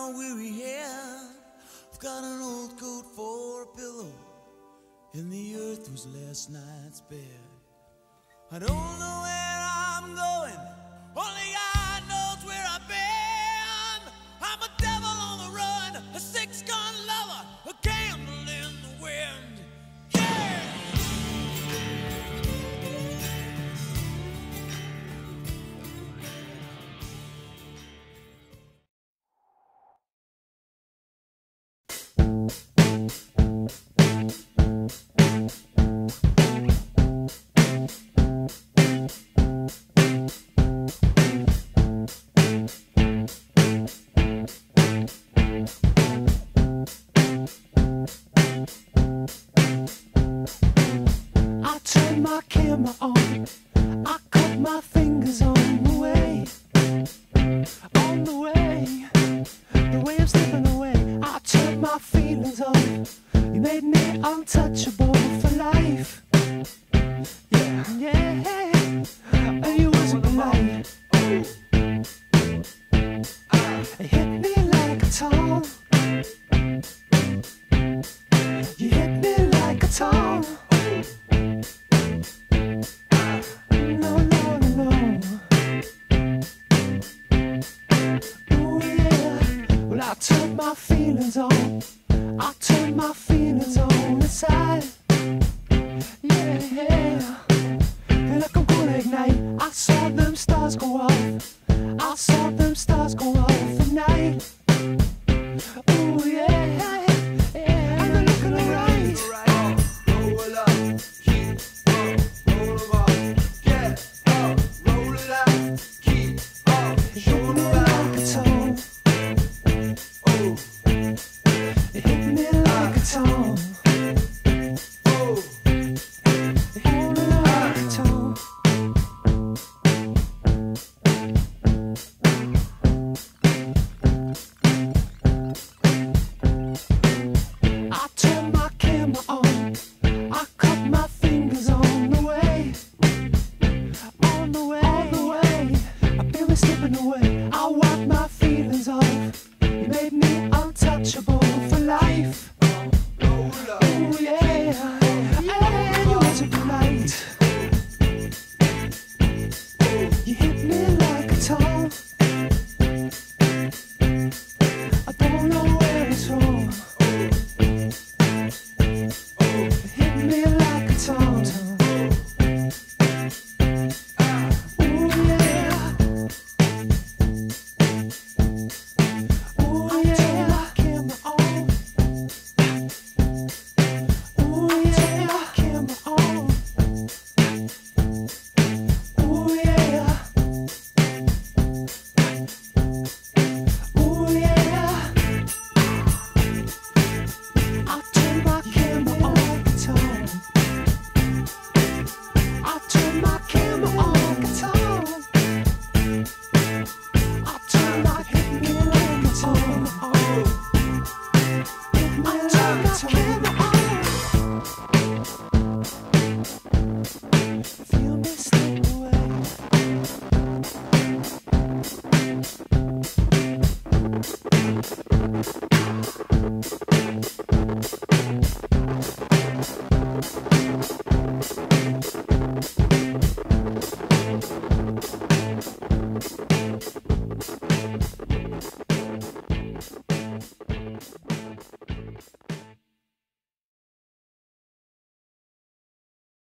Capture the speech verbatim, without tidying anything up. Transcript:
my weary head. I've got an old coat for a pillow, and the earth was last night's bed. I don't know where I'm going, only God knows where I've been. I'm a devil on the run, a six-gun lover, a candle in the wind. Yeah! I turned my camera on, I cut my fingers on the way, on the way, the way I'm slipping away. I turned my feelings on, you made me untouchable for life. Yeah, yeah, and you wasn't polite. It hit me like a ton. You hit me like a ton. No, no, no, no. Ooh, yeah. Well, I turned my feelings on. I turned my feelings on inside. Yeah, yeah. Feel like I'm gonna ignite. I saw them stars go off. I saw them stars go off at night. Ooh, yeah, yeah. And they're looking alright. Roll up, keep up, roll up, get up, roll it up, keep up, show me it like a tone. Oh, It hit me like a tone. oh, It hit me like a tone. I turned my camera on. I cut my fingers on the way, on the way, on the way. I feel me slipping away. I wipe my feelings off. You made me untouchable for life. roll up, Ooh, yeah, and you wasn't polite. You hit me like a ton. I don't know where it's from. It hit me like a ton. Ooh, yeah. Ooh, yeah. Camera on. Ooh, yeah. Camera on. Ooh, yeah. Ooh, yeah. I turn my camera on guitar. I turn my camera on guitar.